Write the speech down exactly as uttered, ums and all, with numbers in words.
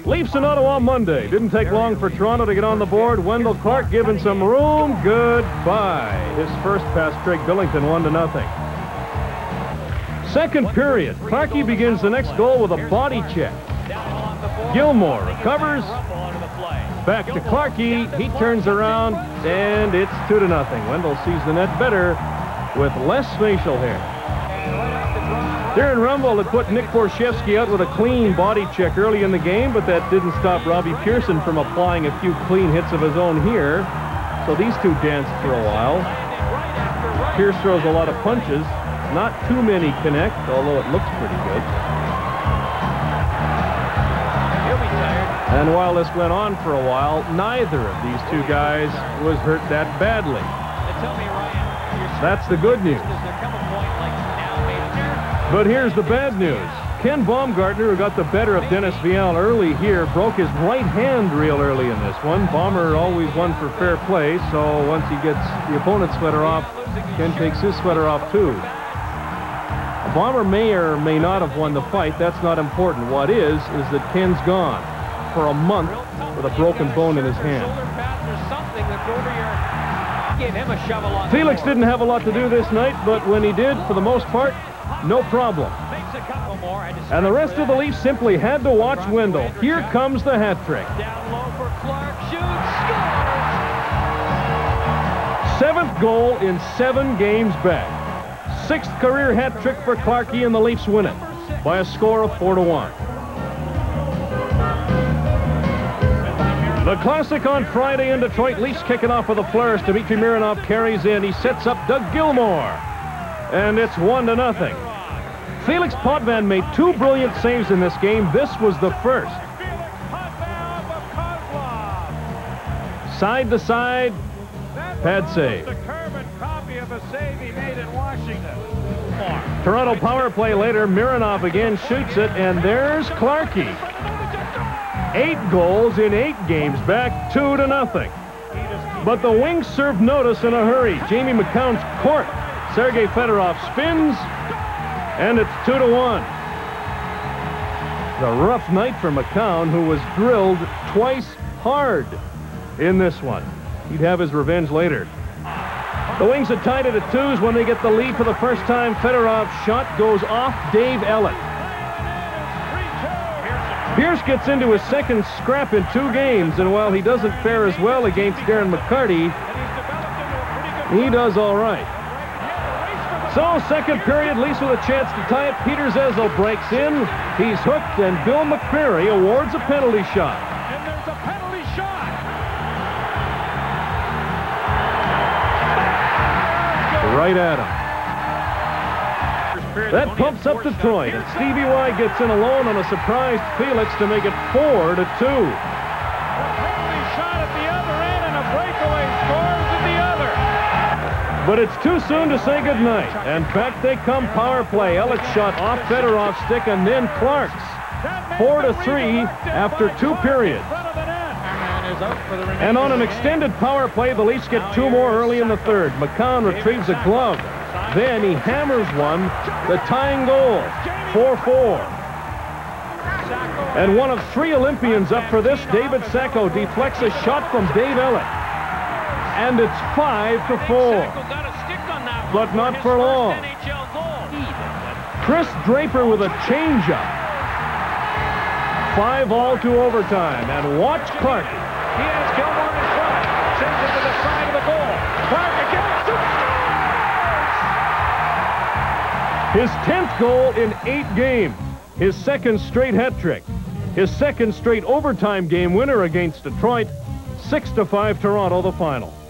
Leafs in Ottawa Monday. Didn't take long for Toronto to get on the board. Wendel Clark given some room. Goodbye. His first past Drake Billington, one to nothing. Second period. Clarkie begins the next goal with a body check. Gilmore recovers. Back to Clarkie. He turns around, and it's two to nothing. Wendel sees the net better with less facial hair. Darren Rumble had put Nick Borshevsky out with a clean body check early in the game, but that didn't stop Robbie Pearson from applying a few clean hits of his own here. So these two danced for a while. Pierce throws a lot of punches. Not too many connect, although it looks pretty good. And while this went on for a while, neither of these two guys was hurt that badly. That's the good news. But here's the bad news. Ken Baumgartner, who got the better of Dennis Vial early here, broke his right hand real early in this one. Bomber always won for fair play, so once he gets the opponent's sweater off, Ken takes his sweater off too. A Bomber may or may not have won the fight. That's not important. What is, is that Ken's gone for a month with a broken bone in his hand. Felix didn't have a lot to do this night, but when he did, for the most part, no problem. And the rest of the Leafs simply had to watch Wendel. Here comes the hat trick. Seventh goal in seven games back. Sixth career hat trick for Clarkie, and the Leafs win it by a score of four to one. The Classic on Friday in Detroit. Leafs kicking off with a flourish. Dmitry Mironov carries in. He sets up Doug Gilmore. And it's one to nothing. Felix Potvin made two brilliant saves in this game. This was the first. Side to side, pad save. Toronto power play later. Mironov again shoots it, and there's Clarkie. Eight goals in eight games back, two to nothing. But the Wings served notice in a hurry. Jamie McCown's cork. Sergei Fedorov spins, and it's two to one. A rough night for McCown, who was drilled twice hard in this one. He'd have his revenge later. The Wings had tied it at twos when they get the lead for the first time. Fedorov's shot goes off Dave Ellett. Pierce gets into his second scrap in two games, and while he doesn't fare as well against Darren McCarty, he does all right. So, second period, Leafs with a chance to tie it. Peter Zezel breaks in. He's hooked, and Bill McCreary awards a penalty shot. And there's a penalty shot. Right at him. That pumps up Detroit, and Stevie Y gets in alone on a surprised Felix to make it four to two. A penalty shot at the other end, and a breakaway scores at the other. But it's too soon to say goodnight. And back they come, power play. Ellett shot off Fedorov's stick, and then Clark's. Four to three after two periods. And on an extended power play, the Leafs get two more early in the third. McCown retrieves a glove. Then he hammers one, the tying goal, four four. And one of three Olympians up for this, David Sacco, deflects a shot from Dave Ellett. And it's five to four. But not for long. Chris Draper with a changeup. Five all to overtime. And watch Clark. He has Gilmore in front. Sends it to the side of the goal. Clark again. His tenth goal in eight games. His second straight hat trick. His second straight overtime game winner against Detroit. Six to five Toronto, the final.